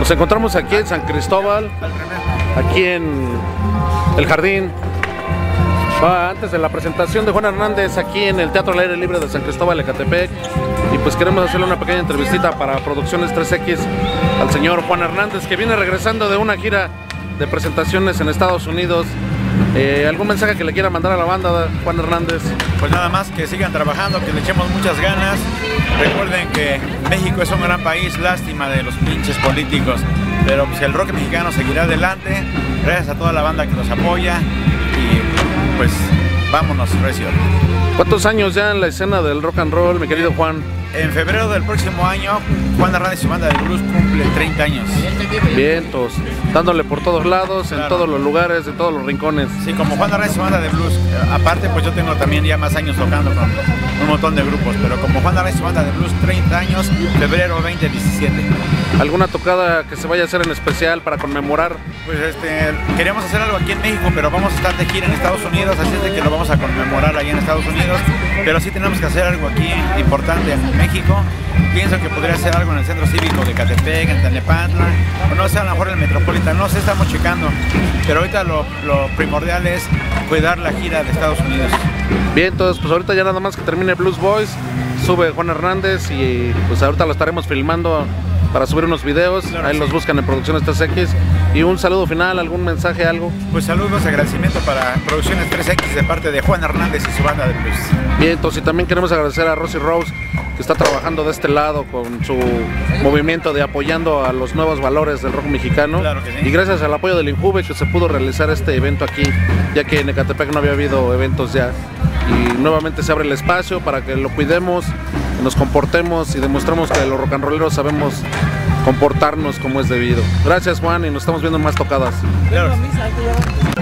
Nos encontramos aquí en San Cristóbal, aquí en el Jardín. Antes de la presentación de Juan Hernández aquí en el Teatro al Aire Libre de San Cristóbal, Ecatepec. Y pues queremos hacerle una pequeña entrevistita para Producciones 3X al señor Juan Hernández, que viene regresando de una gira de presentaciones en Estados Unidos. ¿Algún mensaje que le quiera mandar a la banda, Juan Hernández? Pues nada más que sigan trabajando, que le echemos muchas ganas. Recuerden que México es un gran país, lástima de los pinches políticos, pero pues el rock mexicano seguirá adelante. Gracias a toda la banda que nos apoya y pues vámonos, recio. ¿Cuántos años ya en la escena del rock and roll, mi querido Juan? En febrero del próximo año, Juan Hernández y su banda de blues cumple 30 años. Vientos, dándole por todos lados, claro, en todos los lugares, en todos los rincones. Sí, como Juan Hernández y su banda de blues. Aparte, pues yo tengo también ya más años tocando con un montón de grupos, pero como Juan Hernández y su banda de blues, 30 años, febrero 2017. ¿Alguna tocada que se vaya a hacer en especial para conmemorar? Pues queríamos hacer algo aquí en México, pero vamos a estar de gira en Estados Unidos, así es de que lo vamos a conmemorar allá en Estados Unidos, pero sí tenemos que hacer algo aquí importante en México. Pienso que podría ser algo en el Centro Cívico de Ecatepec, en Tlalnepantla, o no sé, a lo mejor en el Metropolitan, no sé, estamos checando, pero ahorita lo primordial es cuidar la gira de Estados Unidos. Bien, entonces pues ahorita ya nada más que termine Blues Boys, sube Juan Hernández y pues ahorita lo estaremos filmando para subir unos videos, claro, ahí sí. Los buscan en Producciones 3X. Y un saludo final, algún mensaje, algo. Pues saludos, agradecimiento para Producciones 3X de parte de Juan Hernández y su banda de blues. Bien, entonces y también queremos agradecer a Rosy Rose, que está trabajando de este lado con su movimiento de apoyando a los nuevos valores del rock mexicano. Claro que sí. Y gracias al apoyo del Injuve que se pudo realizar este evento aquí, ya que en Ecatepec no había habido eventos ya. Y nuevamente se abre el espacio para que lo cuidemos, nos comportemos y demostremos que los rock and rolleros sabemos comportarnos como es debido. Gracias, Juan, y nos estamos viendo en más tocadas. Claro.